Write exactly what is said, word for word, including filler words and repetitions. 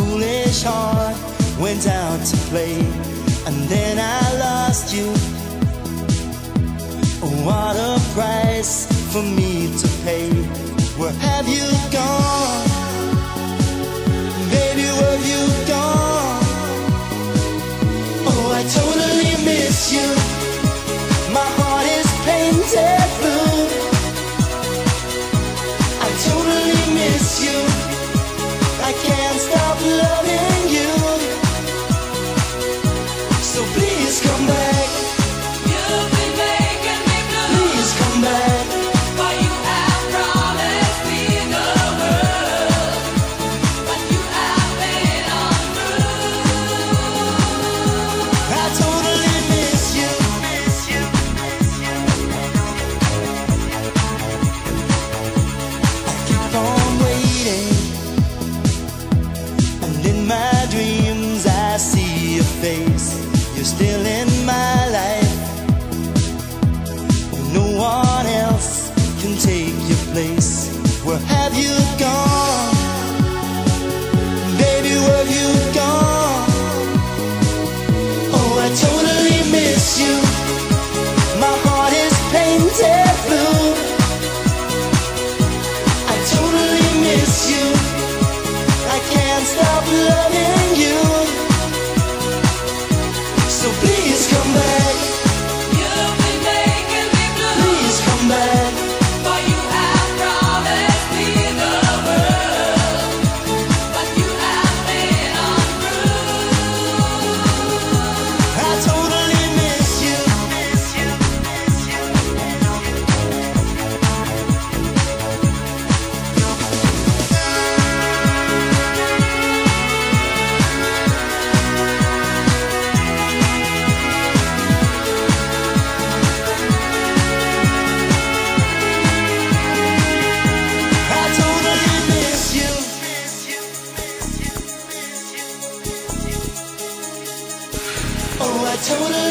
foolish heart went out to play, and then I lost you. What a price for me to pay. Where have you gone? Baby, where have you gone? Oh, I totally miss you. My heart is painted blue. I totally miss you. I can't stop loving you. So please come back. You've been making me blue. Please come back. For you have promised me the world, but you have been untrue. I totally miss you. Miss you. I keep on waiting, and in my dreams I see your face. You're still in my life. No one else can take your place. Where have you gone? Baby, where have you gone? Oh, I totally miss you. My heart is painted blue. I totally miss you. I can't stop loving you. So please come back. You've been making me blue. Please come back. For you have promised me the world, but you have been untrue. I totally miss you. Miss you. Miss you. I totally miss you. Miss you. Miss you. Miss you. Oh, I totally